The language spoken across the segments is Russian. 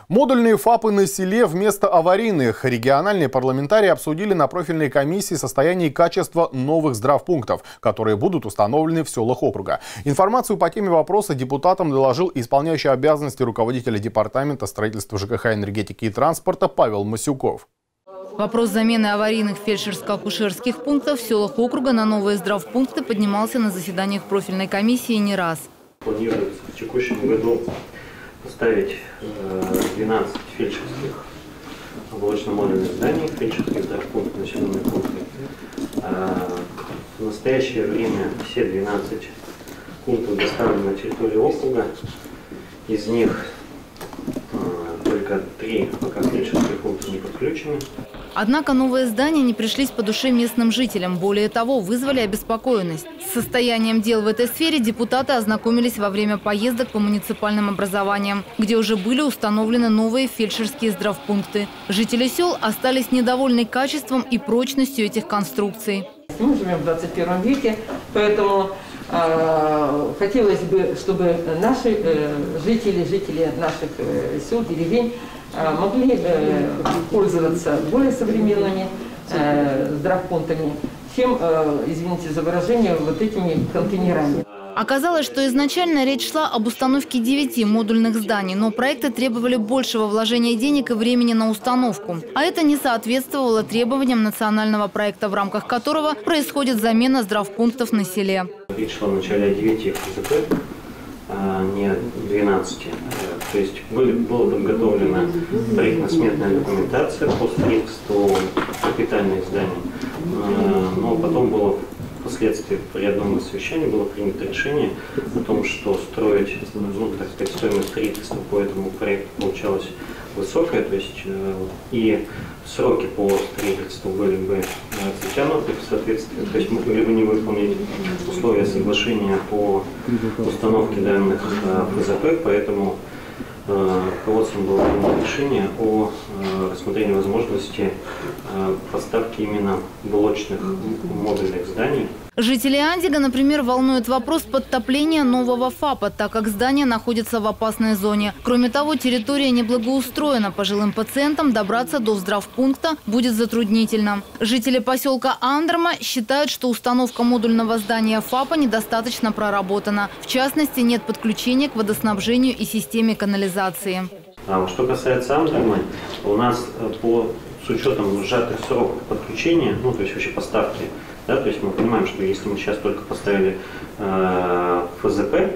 Модульные ФАПы на селе вместо аварийных. Региональные парламентарии обсудили на профильной комиссии состояние и качество новых здравпунктов, которые будут установлены в селах округа. Информацию по теме вопроса депутатам доложил исполняющий обязанности руководителя департамента строительства ЖКХ, энергетики и транспорта Павел Масюков. Вопрос замены аварийных фельдшерско-акушерских пунктов в селах округа на новые здравпункты поднимался на заседаниях профильной комиссии не раз. Планируется в текущем году поставить 12 фельдшерских оболочно-модульных зданий, фельдшерских здравпунктов, населенных пунктов. В настоящее время все 12 пунктов доставлены на территорию округа. Из них только 3 пока фельдшерских пункта не подключены. Однако новые здания не пришлись по душе местным жителям. Более того, вызвали обеспокоенность. С состоянием дел в этой сфере депутаты ознакомились во время поездок по муниципальным образованиям, где уже были установлены новые фельдшерские здравпункты. Жители сел остались недовольны качеством и прочностью этих конструкций. Мы живем в 21 веке, поэтому хотелось бы, чтобы наши жители наших сел, деревень могли пользоваться более современными здравпунктами, чем, извините за выражение, вот этими контейнерами. Оказалось, что изначально речь шла об установке 9 модульных зданий, но проекты требовали большего вложения денег и времени на установку. А это не соответствовало требованиям национального проекта, в рамках которого происходит замена здравпунктов на селе. Речь шла вначале о 9 ФЗП, не 12. То есть была подготовлена проектно-сметная документация по строительству капитальных зданий, но потом было впоследствии при одном из совещаний было принято решение о том, что строить, так сказать, стоимость строительства по этому проекту получалась высокая, то есть и сроки по строительству были бы затянуты в соответствии, то есть мы могли бы не выполнить условия соглашения по установке данных ФЗП, поэтому руководством было принято решение о рассмотрении возможности поставки именно блочных модульных зданий. Жители Андига, например, волнует вопрос подтопления нового ФАПа, так как здание находится в опасной зоне. Кроме того, территория неблагоустроена. Пожилым пациентам добраться до здравпункта будет затруднительно. Жители поселка Андерма считают, что установка модульного здания ФАПа недостаточно проработана. В частности, нет подключения к водоснабжению и системе канализации. Что касается Андерма, у нас с учетом сжатых сроков подключения, то есть вообще поставки, да, то есть мы понимаем, что если мы сейчас только поставили ФЗП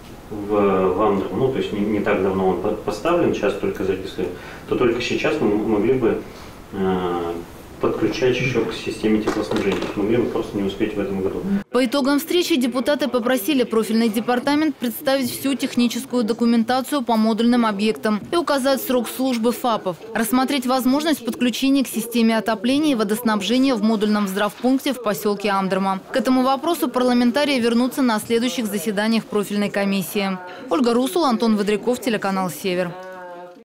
в Андерм, то есть не так давно он поставлен, сейчас только зарегистрирован, то только сейчас мы могли бы подключать еще к системе теплоснабжения. Могли бы просто не успеть в этом году. По итогам встречи депутаты попросили профильный департамент представить всю техническую документацию по модульным объектам и указать срок службы ФАПов, рассмотреть возможность подключения к системе отопления и водоснабжения в модульном здравпункте в поселке Андерма. К этому вопросу парламентарии вернутся на следующих заседаниях профильной комиссии. Ольга Русул, Антон Водряков, телеканал «Север».